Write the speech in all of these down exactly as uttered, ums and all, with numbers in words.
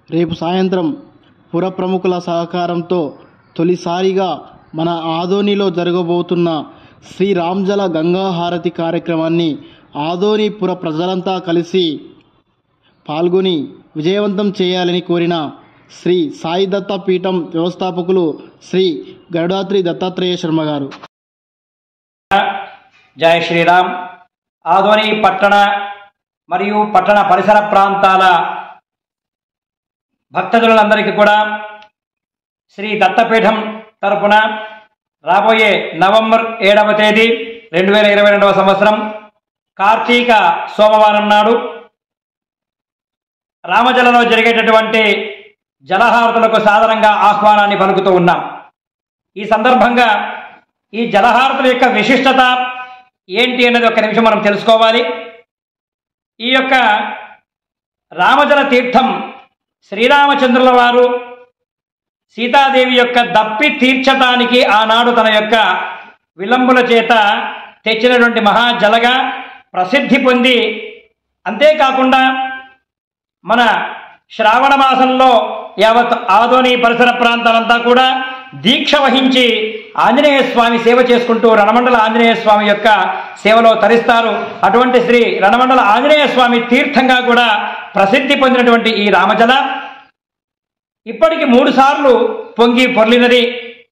రేపు సాయంత్రం పుర ప్రముఖుల సహకారంతో తొలిసారిగా మన ఆదోనిలో జరగబోతున్న శ్రీ రాంజల గంగా హారతి కార్యక్రమాన్ని ఆదోని పుర ప్రజలంతా కలిసి పాల్గొని విజయవంతం చేయాలని కోరిన శ్రీ సాయి దత్త పీఠం వ్యవస్థాపకులు శ్రీ గరుడాద్రి దత్తాత్రేయ శర్మ గారు. జై శ్రీరామ్. ఆదోని పట్టణ మరియు పట్టణ పరిసర ప్రాంతాల భక్తజనులందరికీ కూడా శ్రీ దత్తపీఠం తరపున రాబోయే నవంబర్ ఏడవ తేదీ రెండు వేల ఇరవై రెండవ సంవత్సరం కార్తీక సోమవారం నాడు రామజలలో జరిగేటటువంటి జలహారతులకు సాధారణంగా ఆహ్వానాన్ని పలుకుతూ ఉన్నాం. ఈ సందర్భంగా ఈ జలహారతుల యొక్క విశిష్టత ఏంటి అనేది ఒక నిమిషం మనం తెలుసుకోవాలి. ఈ యొక్క రామజల తీర్థం శ్రీరామచంద్రుల వారు సీతాదేవి యొక్క దప్పి తీర్చటానికి ఆనాడు తన యొక్క విలంబుల చేత తెచ్చినటువంటి మహాజలగా ప్రసిద్ధి పొంది, అంతేకాకుండా మన శ్రావణ మాసంలో యావత్ ఆదోని పరిసర ప్రాంతాలంతా కూడా దీక్ష వహించి ఆంజనేయ స్వామి సేవ చేసుకుంటూ రణమండల ఆంజనేయ స్వామి యొక్క సేవలో తరిస్తారు. అటువంటి శ్రీ రణమండల ఆంజనేయ స్వామి తీర్థంగా కూడా ప్రసిద్ధి పొందినటువంటి ఈ రామజల ఇప్పటికి మూడు సార్లు పొంగి పొర్లినది.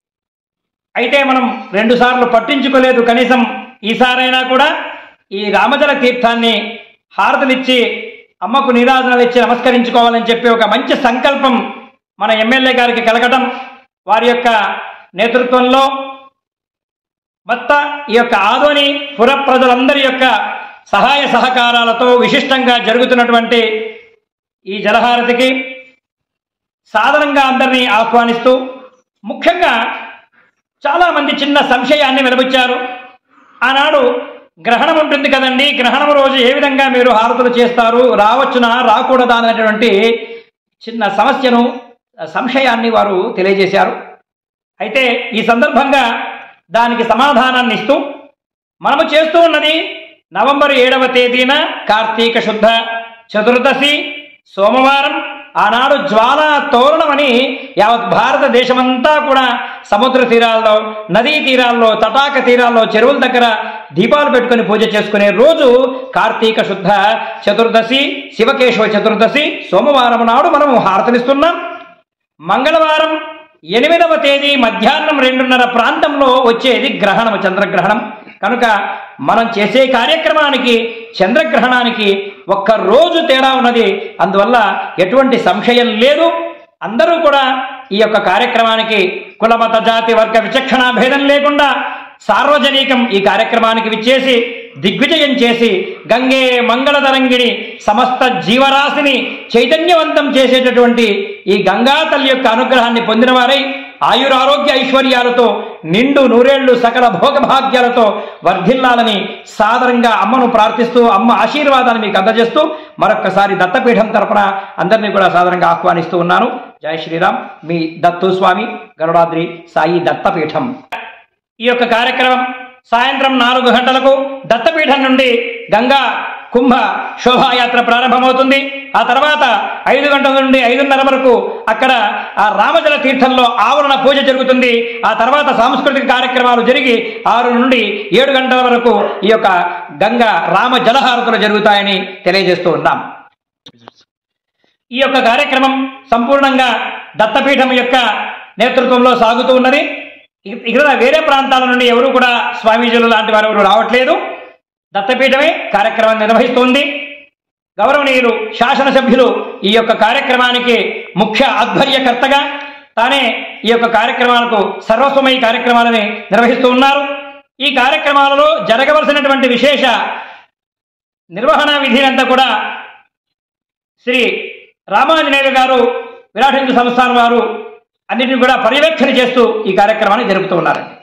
అయితే మనం రెండు సార్లు పట్టించుకోలేదు. కనీసం ఈసారైనా కూడా ఈ రామజల తీర్థాన్ని హారతులిచ్చి అమ్మకు నీరాజనాలు ఇచ్చి నమస్కరించుకోవాలని చెప్పి ఒక మంచి సంకల్పం మన ఎమ్మెల్యే గారికి కలగటం, వారి యొక్క నేతృత్వంలో మొత్తం ఈ యొక్క ఆదోని పుర ప్రజలందరి యొక్క సహాయ సహకారాలతో విశిష్టంగా జరుగుతున్నటువంటి ఈ జలహారతికి సాధారణంగా అందరినీ ఆహ్వానిస్తూ, ముఖ్యంగా చాలామంది చిన్న సంశయాన్ని వెలుబుచ్చారు. ఆనాడు గ్రహణం ఉంటుంది కదండి, గ్రహణం రోజు ఏ విధంగా మీరు హారతులు చేస్తారు, రావచ్చునా రాకూడదా అనేటువంటి చిన్న సమస్యను సంశయాన్ని వారు తెలియజేశారు. అయితే ఈ సందర్భంగా దానికి సమాధానాన్ని ఇస్తూ మనము చేస్తూ ఉన్నది నవంబర్ ఏడవ తేదీన కార్తీక శుద్ధ చతుర్దశి సోమవారం ఆనాడు జ్వాలా తోరణమని యావత్ భారతదేశమంతా కూడా సముద్ర తీరాల్లో, నదీ తీరాల్లో, తటాక తీరాల్లో, చెరువుల దగ్గర దీపాలు పెట్టుకుని పూజ చేసుకునే రోజు కార్తీక శుద్ధ చతుర్దశి, శివకేశవ చతుర్దశి సోమవారం నాడు మనము హారతనిస్తున్నాం. మంగళవారం ఎనిమిదవ తేదీ మధ్యాహ్నం రెండున్నర ప్రాంతంలో వచ్చేది గ్రహణం, చంద్రగ్రహణం. కనుక మనం చేసే కార్యక్రమానికి చంద్రగ్రహణానికి ఒక్క రోజు తేడా ఉన్నది. అందువల్ల ఎటువంటి సంశయం లేదు. అందరూ కూడా ఈ యొక్క కార్యక్రమానికి కులమత జాతి వర్గ విచక్షణ భేదం లేకుండా సార్వజనికం ఈ కార్యక్రమానికి విచ్చేసి దిగ్విజయం చేసి గంగే మంగళతరంగిణి సమస్త జీవరాశిని చైతన్యవంతం చేసేటటువంటి ఈ గంగా తల్లి యొక్క అనుగ్రహాన్ని పొందిన వారై ఆయురారోగ్య ఐశ్వర్యాలతో నిండు నూరేళ్లు సకల భోగభాగ్యాలతో వర్ధిల్లాలని సాదరంగా అమ్మను ప్రార్థిస్తూ అమ్మ ఆశీర్వాదాన్ని మీకు అందజేస్తూ మరొక్కసారి దత్తపీఠం తరపున అందరినీ కూడా సాదరంగా ఆహ్వానిస్తూ ఉన్నాను. జై శ్రీరామ్. మీ దత్తు స్వామి, గరుడాద్రి సాయి దత్తపీఠం. ఈ యొక్క కార్యక్రమం సాయంత్రం నాలుగు గంటలకు దత్తపీఠం నుండి గంగా కుంభ శోభాయాత్ర ప్రారంభమవుతుంది. ఆ తర్వాత ఐదు గంటల నుండి ఐదున్నర వరకు అక్కడ ఆ రామజల తీర్థంలో ఆవరణ పూజ జరుగుతుంది. ఆ తర్వాత సాంస్కృతిక కార్యక్రమాలు జరిగి ఆరు నుండి ఏడు గంటల వరకు ఈ యొక్క గంగా రామ జలహారతులు జరుగుతాయని తెలియజేస్తూ ఉన్నాం. ఈ యొక్క కార్యక్రమం సంపూర్ణంగా దత్తపీఠం యొక్క నేతృత్వంలో సాగుతూ ఉన్నది. ఇక్కడ వేరే ప్రాంతాల నుండి ఎవరు కూడా స్వామీజీలు లాంటి వారు ఎవరు రావట్లేదు. దత్తపీఠమే కార్యక్రమం నిర్వహిస్తోంది. గౌరవనీయులు శాసనసభ్యులు ఈ యొక్క కార్యక్రమానికి ముఖ్య ఆధ్వర్యకర్తగా తానే ఈ యొక్క కార్యక్రమాలకు సర్వస్వమై కార్యక్రమాలని నిర్వహిస్తూ ఉన్నారు. ఈ కార్యక్రమాలలో జరగవలసినటువంటి విశేష నిర్వహణ విధినంతా కూడా శ్రీ రామాంజనేయులు గారు విరాట్ హిందూ సంస్థానం వారు అన్నిటిని కూడా పర్యవేక్షణ చేస్తూ ఈ కార్యక్రమాన్ని జరుపుతూ ఉన్నారు.